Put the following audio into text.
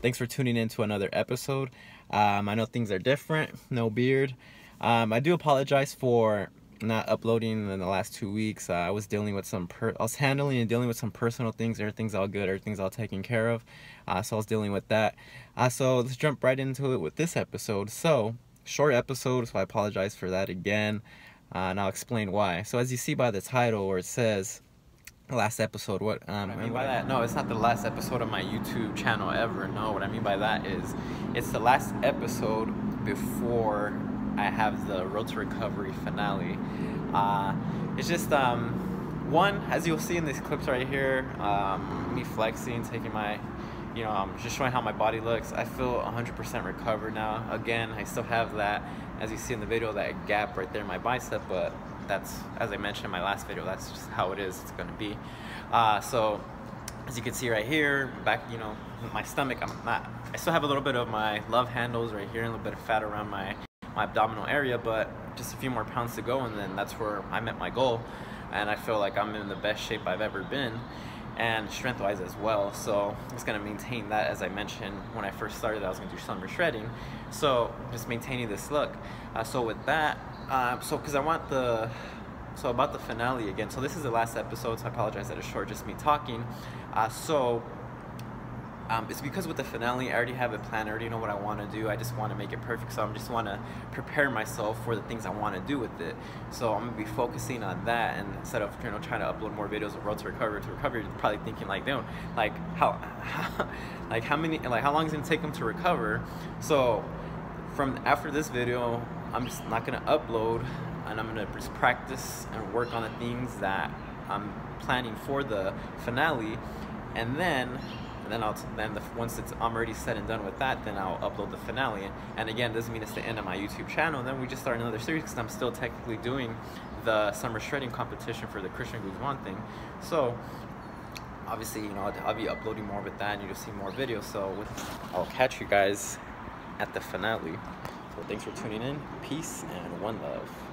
Thanks for tuning in to another episode. I know things are different, no beard. I do apologize for not uploading in the last 2 weeks. I was dealing with I was handling and dealing with some personal things. Everything's all good, everything's all taken care of. So I was dealing with that. So let's jump right into it with this episode. So, short episode, so I apologize for that again. And I'll explain why. So as you see by the title where it says last episode, what I mean by that, no, it's not the last episode of my YouTube channel ever. No, what I mean by that is it's the last episode before I have the Road to Recovery finale. It's just one, as you'll see in these clips right here, me flexing, taking my, just showing how my body looks. I feel 100% recovered now. Again, I still have that, as you see in the video, that gap right there in my bicep, but that's, as I mentioned in my last video, that's just how it is. It's gonna be. So as you can see right here, back, my stomach, I still have a little bit of my love handles right here, and a little bit of fat around my abdominal area, but just a few more pounds to go, and then that's where I met my goal. And I feel like I'm in the best shape I've ever been, and strength-wise as well. So I'm just gonna maintain that. As I mentioned when I first started, I was gonna do summer shredding, so just maintaining this look. So with that, because I want about the finale again. So this is the last episode, so I apologize that it's short, just me talking. It's because with the finale, I already have a plan. I already know what I want to do. I just want to make it perfect. So I just want to prepare myself for the things I want to do with it. So I'm gonna be focusing on that, and instead of trying to upload more videos of Road to Recovery, you're probably thinking like, damn, like how long is it gonna take them to recover? So after this video, I'm just not gonna upload, and I'm gonna just practice and work on the things that I'm planning for the finale, and then once I'm already said and done with that, then I'll upload the finale. And again, doesn't mean it's the end of my YouTube channel. Then we just start another series, because I'm still technically doing the summer shredding competition for the Christian Guzman thing. So obviously, I'll be uploading more with that, and you'll see more videos. So I'll catch you guys at the finale. So thanks for tuning in. Peace and one love.